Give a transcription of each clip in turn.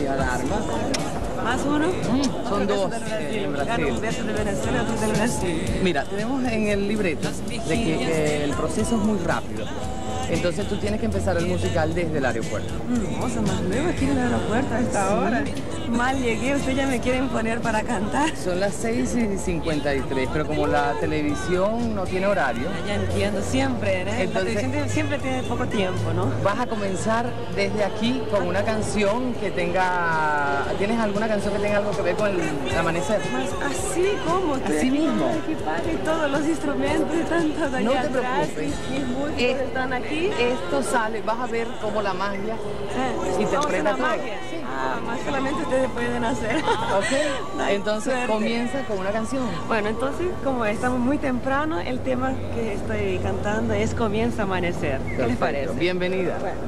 alarma. ¿Más uno? Son dos en Claro, un Brasil. beso de Venezuela y otro del Brasil. Mira, tenemos en el libreto de que el proceso es muy rápido. Entonces tú tienes que empezar el musical desde el aeropuerto. Hermosa, más luego aquí en el aeropuerto a esta hora. Mal llegué, usted ya me quieren poner para cantar. Son las 6:53, pero como la televisión no tiene horario, Ya entiendo, siempre, ¿eh? Entonces- La televisión siempre tiene poco tiempo, ¿no? vas a comenzar desde aquí con una canción que tenga... ¿Tienes alguna canción que tenga algo que ver con el amanecer? Más así como usted. Así mismo. El equipaje y todos los instrumentos y tantos de allá No te atrás, preocupes. Mis músicos están aquí. Esto sale, vas a ver cómo la magia interpreta Vamos a todo. la magia. Más solamente ustedes pueden hacer. ¿Ok? Ay, Entonces suerte. comienza con una canción. Bueno, entonces, como estamos muy temprano, el tema que estoy cantando es Comienza a amanecer. ¿Qué les Perfecto. parece? Bienvenida. Bueno.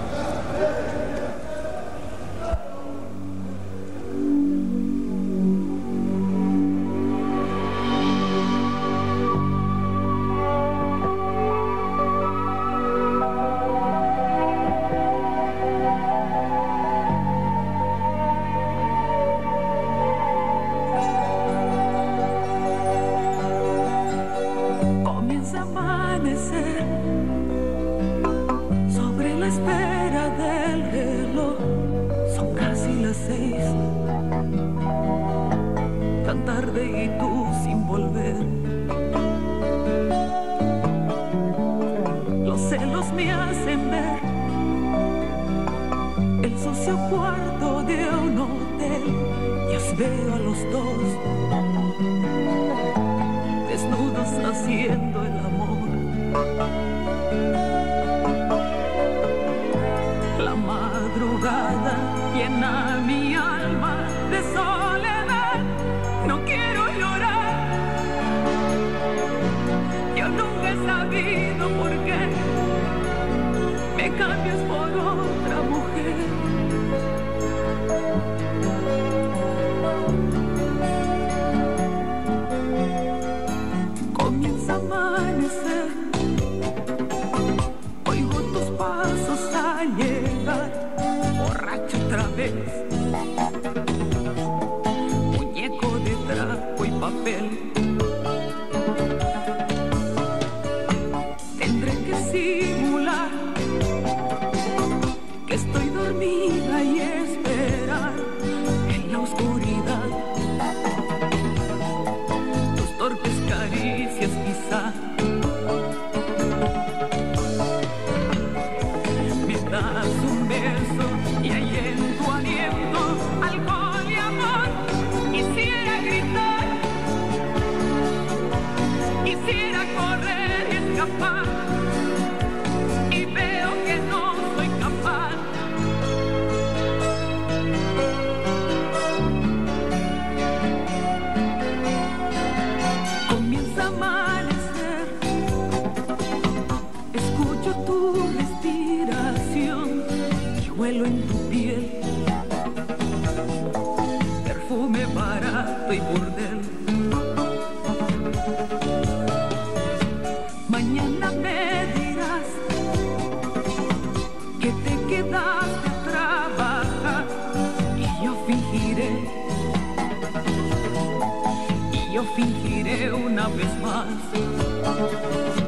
Comienza a amanecer sobre la espera del reloj. Son casi las 6, tan tarde y tú sin volver. Los celos me hacen ver el sucio cuarto de un hotel y os veo a los dos desnudos haciendo el amor. La madrugada llena mi alma de soledad. No quiero llorar. Yo nunca he sabido por qué me cambias por otra mujer. Comienza a amanecer, oigo tus pasos al llegar, borracho otra vez, muñeco de trapo y papel. Tendré que simular que estoy dormida y esperar en la oscuridad tus torpes caricias quizá. Me das un beso y ahí en tu aliento alcohol y amor. Quisiera gritar, quisiera correr y escapar, y veo que no soy capaz. Comienza a amanecer, escucho tu respiración y huelo en tu piel perfume barato y burdel. Mañana me dirás que te quedaste a trabajar y yo fingiré una vez más